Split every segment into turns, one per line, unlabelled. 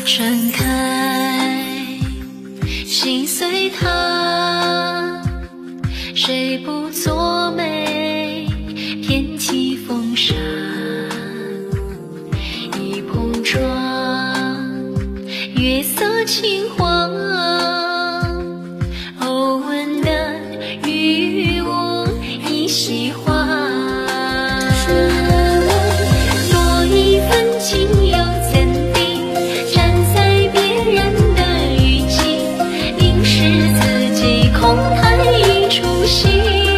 春开心随他，谁不作美，偏起风沙。一碰撞，月色轻晃，偶闻的与我一席话。多一份情又怎地，站在别人的语境，凝视自己空谈一出戏。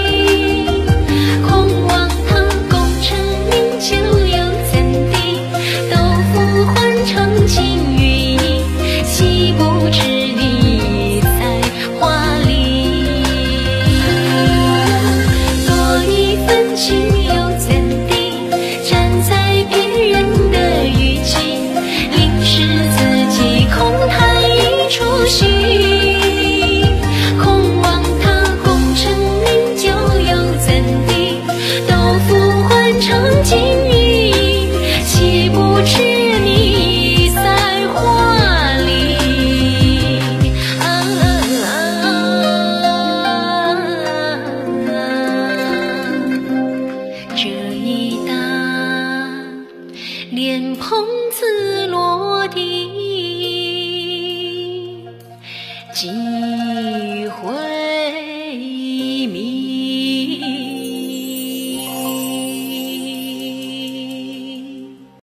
空望他功成名就又怎地，都付换成金与银，岂不知你在画里。多一份情又怎地，站在别人的语境，凝视自己空谈一出戏。空望他功成名就又怎地，都付换成金与银，岂不知你在画里。这一打莲蓬自落地，今